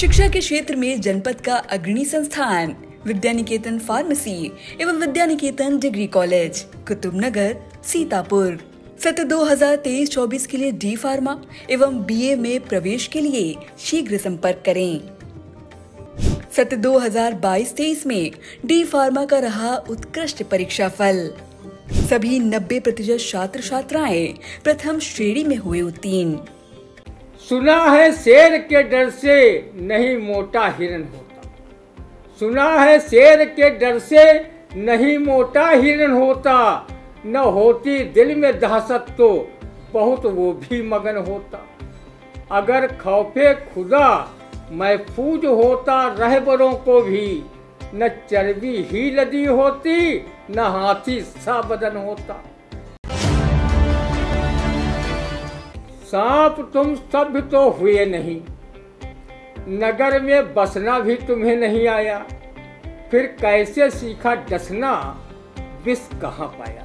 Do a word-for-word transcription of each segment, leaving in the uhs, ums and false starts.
शिक्षा के क्षेत्र में जनपद का अग्रणी संस्थान विद्यानिकेतन फार्मेसी एवं विद्यानिकेतन डिग्री कॉलेज कुतुबनगर सीतापुर। सत्र दो हज़ार तेईस चौबीस के लिए डी फार्मा एवं बीए में प्रवेश के लिए शीघ्र संपर्क करें। सत्र दो हज़ार बाईस तेईस में डी फार्मा का रहा उत्कृष्ट परीक्षा फल। सभी नब्बे प्रतिशत छात्र छात्राएं प्रथम श्रेणी में हुए उत्तीर्ण। सुना है शेर के डर से नहीं मोटा हिरन होता, सुना है शेर के डर से नहीं मोटा हिरन होता, न होती दिल में दहशत तो बहुत वो भी मगन होता। अगर खौफे खुदा महफूज होता रहबरों को भी, न चर्बी ही लदी होती न हाथी सा बदन होता। सांप तुम सभ्य तो हुए नहीं, नगर में बसना भी तुम्हें नहीं आया, फिर कैसे सीखा डसना विष कहाँ पाया।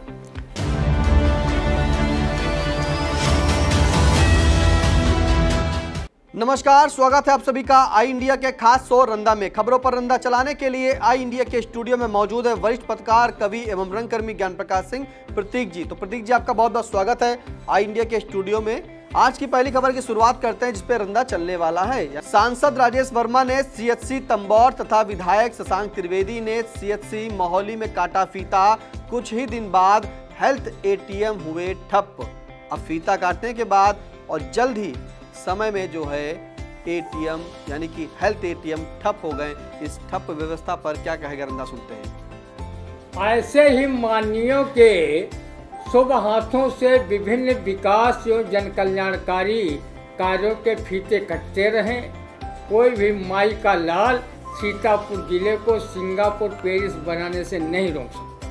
नमस्कार, स्वागत है आप सभी का आई इंडिया के खास शो रंदा में। खबरों पर रंदा चलाने के लिए आई इंडिया के स्टूडियो में मौजूद है वरिष्ठ पत्रकार, कवि एवं रंगकर्मी ज्ञान प्रकाश सिंह प्रतीक जी। तो प्रतीक जी, आपका बहुत बहुत स्वागत है आई इंडिया के स्टूडियो में। आज की पहली खबर की शुरुआत करते हैं जिसपे रंदा चलने वाला है। सांसद राजेश वर्मा ने सीएचसी तंबौर तथा विधायक शशांक त्रिवेदी ने सीएचसी मोहाली में काटा फीता। कुछ ही दिन बाद हेल्थ एटीएम हुए ठप। अब फीता काटने के बाद और जल्द ही समय में जो है एटीएम यानी कि हेल्थ एटीएम ठप हो गए। इस ठप व्यवस्था पर क्या कहेगा रंदा, सुनते हैं। ऐसे ही माननीयों के शुभ हाथों से विभिन्न विकास एवं जन कल्याणकारी कार्यों के फीते कटते रहें। कोई भी माई का लाल सीतापुर जिले को सिंगापुर पेरिस बनाने से नहीं रोक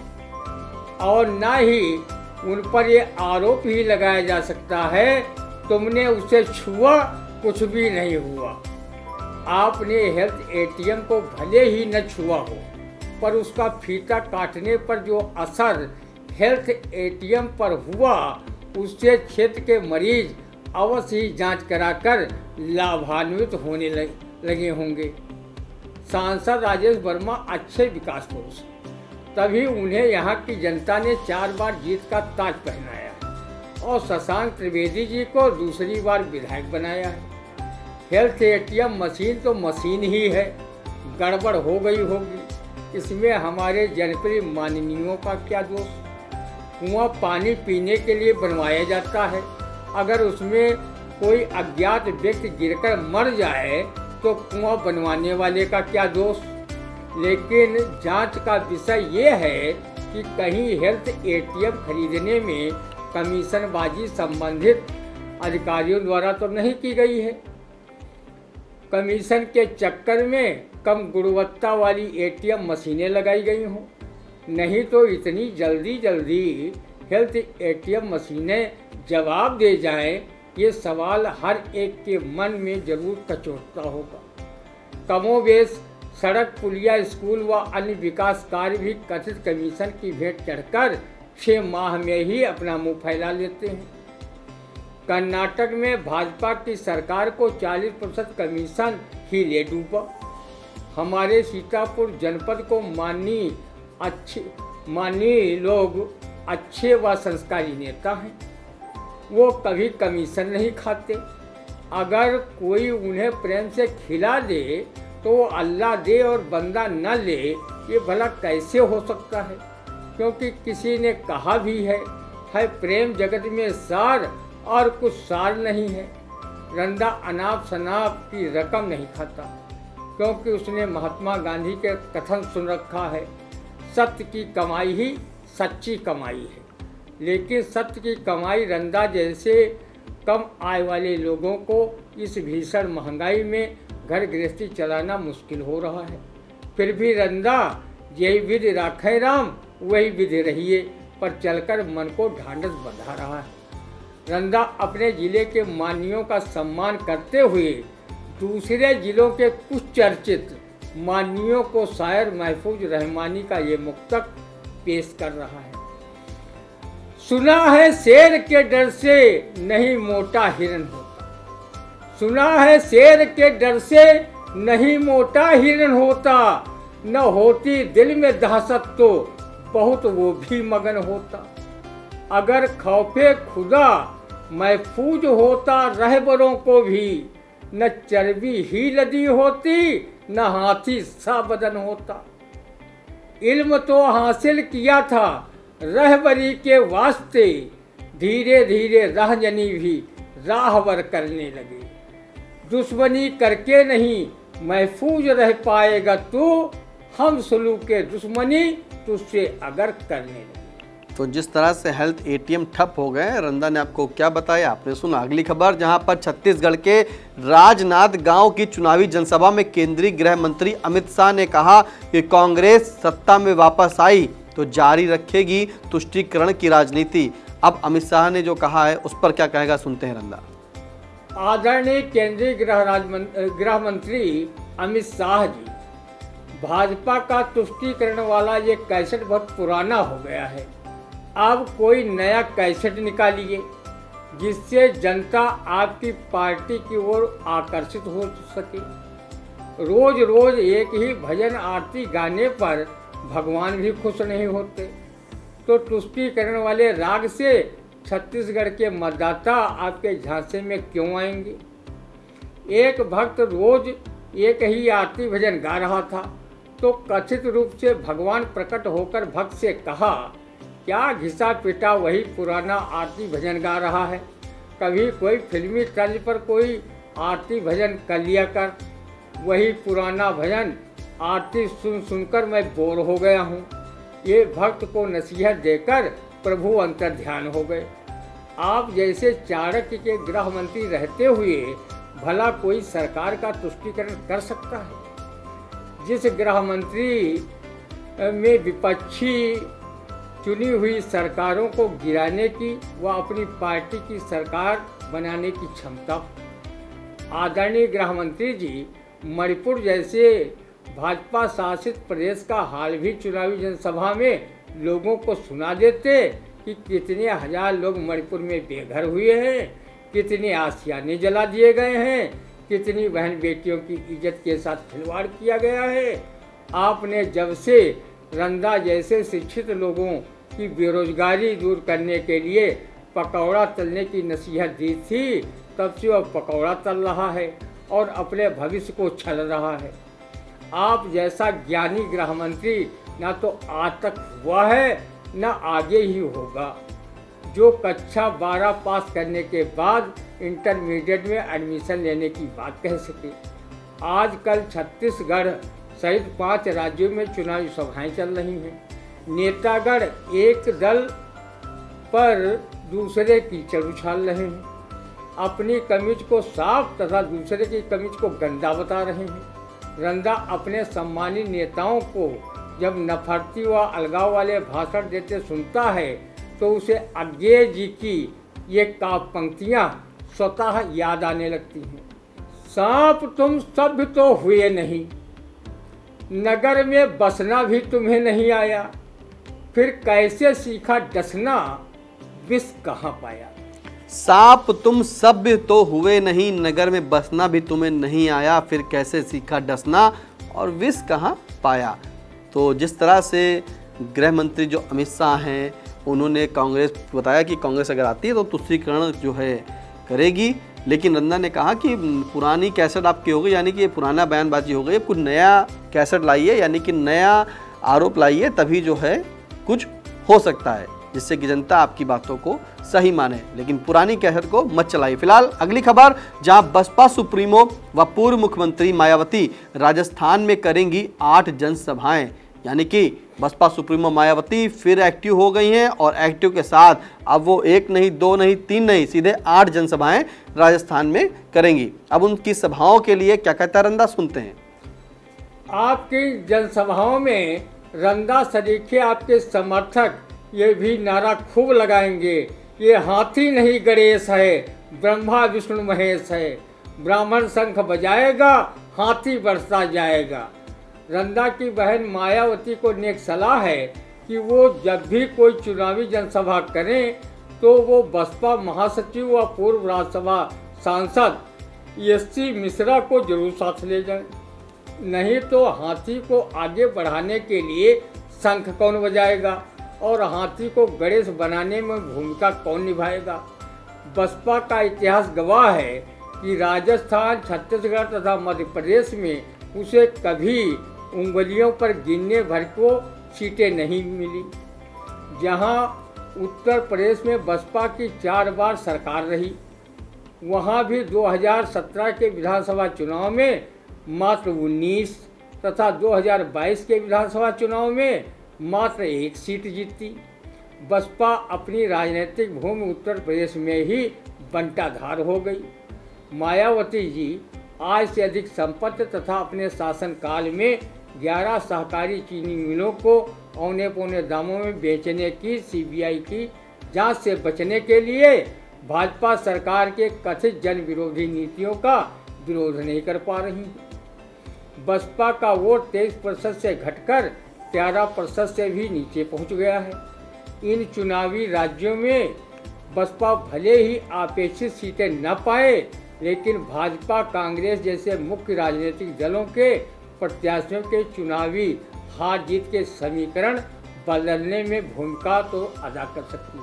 सकता, और न ही उन पर ये आरोप ही लगाया जा सकता है तुमने उसे छुआ कुछ भी नहीं हुआ। आपने हेल्थ एटीएम को भले ही न छुआ हो, पर उसका फीता काटने पर जो असर हेल्थ एटीएम पर हुआ उससे क्षेत्र के मरीज अवश्य ही जांच कराकर लाभान्वित होने लगे होंगे। सांसद राजेश वर्मा अच्छे विकास पुरुष, तभी उन्हें यहाँ की जनता ने चार बार जीत का ताज पहनाया और शशांक त्रिवेदी जी को दूसरी बार विधायक बनाया है। हेल्थ एटीएम मशीन तो मशीन ही है, गड़बड़ हो गई होगी, इसमें हमारे जनप्रिय माननीयों का क्या दोष। कुआं पानी पीने के लिए बनवाया जाता है, अगर उसमें कोई अज्ञात व्यक्ति गिरकर मर जाए तो कुआं बनवाने वाले का क्या दोष। लेकिन जांच का विषय ये है कि कहीं हेल्थ एटीएम खरीदने में कमीशनबाजी संबंधित अधिकारियों द्वारा तो नहीं की गई है। कमीशन के चक्कर में कम गुणवत्ता वाली एटीएम मशीनें लगाई गई हों, नहीं तो इतनी जल्दी जल्दी हेल्थ एटीएम मशीनें जवाब दे जाएं, ये सवाल हर एक के मन में जरूर कचोटता होगा। कमोबेश सड़क, पुलिया, स्कूल व अन्य विकास कार्य भी कथित कमीशन की भेंट चढ़कर छः माह में ही अपना मुंह फैला लेते हैं। कर्नाटक में भाजपा की सरकार को चालीस प्रतिशत कमीशन ही ले डूबा। हमारे सीतापुर जनपद को माननीय अच्छे माननीय लोग अच्छे व संस्कारी नेता हैं, वो कभी कमीशन नहीं खाते। अगर कोई उन्हें प्रेम से खिला दे तो अल्लाह दे और बंदा न ले, ये भला कैसे हो सकता है। क्योंकि किसी ने कहा भी है, है प्रेम जगत में सार और कुछ सार नहीं है। रंदा अनाप शनाप की रकम नहीं खाता, क्योंकि उसने महात्मा गांधी के कथन सुन रखा है, सत्य की कमाई ही सच्ची कमाई है। लेकिन सत्य की कमाई रंदा जैसे कम आय वाले लोगों को इस भीषण महंगाई में घर गृहस्थी चलाना मुश्किल हो रहा है। फिर भी रंदा यही विधि राखे राम वही विधि रहिए पर चलकर मन को ढांढस बंधा रहा है। रंदा अपने जिले के मानियों का सम्मान करते हुए दूसरे जिलों के कुछ चर्चित मानियों को शायर महफूज रहमानी का ये मुक्तक पेश कर रहा है। सुना है शेर के डर से नहीं मोटा हिरन होता, सुना है शेर के डर से नहीं मोटा हिरन होता, न होती दिल में दहशत तो बहुत वो भी मगन होता। अगर खौफे खुदा महफूज होता रहबरों को भी, न चर्बी ही लदी होती, न हाथी सा बदन होता। इल्म तो हासिल किया था रहबरी के वास्ते, धीरे धीरे रहजनी भी राहबर करने लगे। दुश्मनी करके नहीं महफूज रह पाएगा तू, हम सलूके दुश्मनी तुझसे अगर करने लगे। तो जिस तरह से हेल्थ एटीएम ठप हो गए, रंदा ने आपको क्या बताया आपने सुना। अगली खबर, जहां पर छत्तीसगढ़ के राजनांद गांव की चुनावी जनसभा में केंद्रीय गृह मंत्री अमित शाह ने कहा कि कांग्रेस सत्ता में वापस आई तो जारी रखेगी तुष्टीकरण की राजनीति। अब अमित शाह ने जो कहा है उस पर क्या कहेगा, सुनते हैं रंदा। आदरणीय केंद्रीय गृह राज्य गृह मंत्री अमित शाह जी, भाजपा का तुष्टीकरण वाला ये कैसेट बहुत पुराना हो गया है। अब कोई नया कैसेट निकालिए जिससे जनता आपकी पार्टी की ओर आकर्षित हो सके। रोज रोज एक ही भजन आरती गाने पर भगवान भी खुश नहीं होते, तो तुष्टीकरण वाले राग से छत्तीसगढ़ के मतदाता आपके झांसे में क्यों आएंगे। एक भक्त रोज एक ही आरती भजन गा रहा था तो कथित रूप से भगवान प्रकट होकर भक्त से कहा, क्या घिसा पिटा वही पुराना आरती भजन गा रहा है। कभी कोई फिल्मी तर्ज पर कोई आरती भजन कर लिया कर, वही पुराना भजन आरती सुन सुनकर मैं बोर हो गया हूँ। ये भक्त को नसीहत देकर प्रभु अंतर ध्यान हो गए। आप जैसे चाणक्य के गृह मंत्री रहते हुए भला कोई सरकार का तुष्टीकरण कर सकता है। जिस गृह मंत्री में विपक्षी चुनी हुई सरकारों को गिराने की व अपनी पार्टी की सरकार बनाने की क्षमता। आदरणीय गृह मंत्री जी, मणिपुर जैसे भाजपा शासित प्रदेश का हाल भी चुनावी जनसभा में लोगों को सुना देते कि कितने हजार लोग मणिपुर में बेघर हुए हैं, कितने आशियाने जला दिए गए हैं, कितनी बहन बेटियों की इज्जत के साथ खिलवाड़ किया गया है। आपने जब से रंदा जैसे शिक्षित लोगों की बेरोजगारी दूर करने के लिए पकौड़ा तलने की नसीहत दी थी, तब से वह पकौड़ा तल रहा है और अपने भविष्य को छल रहा है। आप जैसा ज्ञानी गृह मंत्री ना तो आज तक हुआ है न आगे ही होगा, जो कक्षा बारह पास करने के बाद इंटरमीडिएट में एडमिशन लेने की बात कह सके। आजकल छत्तीसगढ़ सहित पांच राज्यों में चुनावी सभाएं चल रही हैं। नेतागण एक दल पर दूसरे कीचड़ उछाल रहे हैं, अपनी कमीज को साफ तथा दूसरे की कमीज को गंदा बता रहे हैं। रंदा अपने सम्मानित नेताओं को जब नफरती व अलगाव वाले भाषण देते सुनता है तो उसे अज्ञेय जी की ये काव्य पंक्तियाँ स्वतः याद आने लगती हैं। सांप तुम सभ्य तो हुए नहीं, नगर में बसना भी तुम्हें नहीं आया, फिर कैसे सीखा डसना, विष कहाँ पाया। सांप तुम सभ्य तो हुए नहीं, नगर में बसना भी तुम्हें नहीं आया, फिर कैसे सीखा डसना और विष कहाँ पाया। तो जिस तरह से गृह मंत्री जो अमित शाह हैं उन्होंने कांग्रेस बताया कि कांग्रेस अगर आती है तो तुष्टीकरण जो है करेगी, लेकिन रंदा ने कहा कि पुरानी कैसेट आपकी हो गई, यानी कि ये पुराना बयानबाजी हो गई, कुछ नया कैसेट लाइए, यानी कि नया आरोप लाइए, तभी जो है कुछ हो सकता है जिससे कि जनता आपकी बातों को सही माने, लेकिन पुरानी कैसेट को मत चलाइए। फिलहाल अगली खबर, जहां बसपा सुप्रीमो व पूर्व मुख्यमंत्री मायावती राजस्थान में करेंगी आठ जनसभाएं, यानी कि बसपा सुप्रीमो मायावती फिर एक्टिव हो गई हैं और एक्टिव के साथ अब वो एक नहीं, दो नहीं, तीन नहीं, सीधे आठ जनसभाएं राजस्थान में करेंगी। अब उनकी सभाओं के लिए क्या कहता है रंदा, सुनते हैं। आपकी जनसभाओं में रंदा सरीखे आपके समर्थक ये भी नारा खूब लगाएंगे, ये हाथी नहीं गणेश है, ब्रह्मा विष्णु महेश है, ब्राह्मण शंख बजाएगा, हाथी बरसा जाएगा। रंदा की बहन मायावती को नेक सलाह है कि वो जब भी कोई चुनावी जनसभा करें तो वो बसपा महासचिव व पूर्व राज्यसभा सांसद एस सी मिश्रा को जरूर साथ ले जाएं। नहीं तो हाथी को आगे बढ़ाने के लिए शंख कौन बजाएगा और हाथी को गणेश बनाने में भूमिका कौन निभाएगा। बसपा का इतिहास गवाह है कि राजस्थान, छत्तीसगढ़ तथा मध्य प्रदेश में उसे कभी उंगलियों पर गिनने भर को सीटें नहीं मिली। जहां उत्तर प्रदेश में बसपा की चार बार सरकार रही, वहां भी दो हज़ार सत्रह के विधानसभा चुनाव में मात्र उन्नीस तथा दो हज़ार बाईस के विधानसभा चुनाव में मात्र एक सीट जीती। बसपा अपनी राजनीतिक भूमि उत्तर प्रदेश में ही बंटाधार हो गई। मायावती जी आज से अधिक संपत्ति तथा अपने शासनकाल में ग्यारह सहकारी चीनी मिलों को औने पौने दामों में बेचने की सीबीआई की जांच से बचने के लिए भाजपा सरकार के कथित जन विरोधी नीतियों का विरोध नहीं कर पा रही। बसपा का वोट तेईस प्रतिशत से घटकर ग्यारह प्रतिशत से भी नीचे पहुंच गया है। इन चुनावी राज्यों में बसपा भले ही अपेक्षित सीटें न पाए, लेकिन भाजपा, कांग्रेस जैसे मुख्य राजनीतिक दलों के प्रत्याशियों के चुनावी हार जीत के समीकरण बदलने में भूमिका तो अदा कर सकती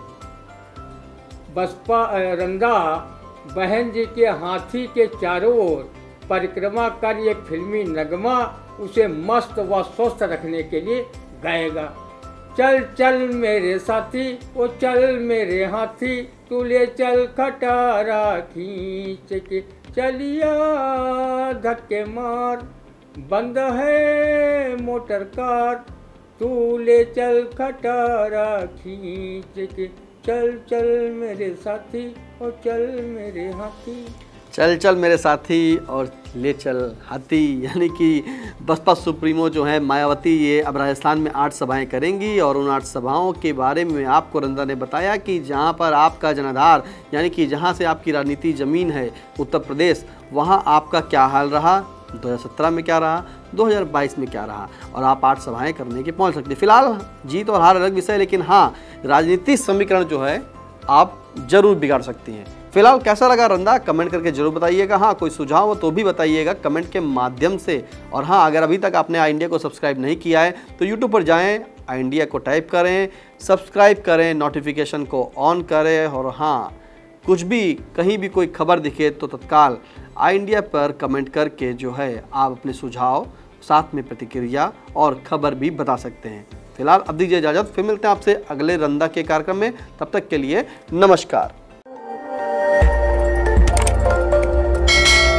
है। बसपा रंदा बहन जी के हाथी के चारों ओर परिक्रमा कर ये फिल्मी नगमा उसे मस्त व स्वस्थ रखने के लिए गाएगा। चल चल मेरे साथी, ओ चल मेरे हाथी, तू ले चल खटारा खींच के, चलिया धक्के मार, बंद है मोटर कार, तू ले चल खटारा खींच के, चल चल मेरे साथी, ओ चल मेरे हाथी। चल चल मेरे साथी और ले चल हाथी, यानी कि बसपा सुप्रीमो जो है मायावती, ये अब राजस्थान में आठ सभाएं करेंगी और उन आठ सभाओं के बारे में आपको रंदा ने बताया कि जहां पर आपका जनाधार, यानी कि जहां से आपकी राजनीति ज़मीन है उत्तर प्रदेश, वहां आपका क्या हाल रहा, दो हज़ार सत्रह में क्या रहा, दो हज़ार बाईस में क्या रहा, और आप आठ सभाएँ करने के पहुँच सकते। फिलहाल जीत और हार अलग विषय, लेकिन हाँ, राजनीतिक समीकरण जो है आप जरूर बिगाड़ सकती हैं। फिलहाल कैसा लगा रंदा, कमेंट करके जरूर बताइएगा। हाँ, कोई सुझाव हो तो भी बताइएगा कमेंट के माध्यम से। और हाँ, अगर अभी तक आपने आई इंडिया को सब्सक्राइब नहीं किया है तो यूट्यूब पर जाएं, आई इंडिया को टाइप करें, सब्सक्राइब करें, नोटिफिकेशन को ऑन करें। और हाँ, कुछ भी कहीं भी कोई खबर दिखे तो तत्काल आई इंडिया पर कमेंट करके जो है आप अपने सुझाव, साथ में प्रतिक्रिया और खबर भी बता सकते हैं। फिलहाल अब दीजिए इजाज़त, फिर मिलते हैं आपसे अगले रंदा के कार्यक्रम में। तब तक के लिए नमस्कार।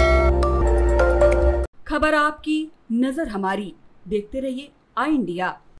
खबर आपकी, नजर हमारी। देखते रहिए आई इंडिया।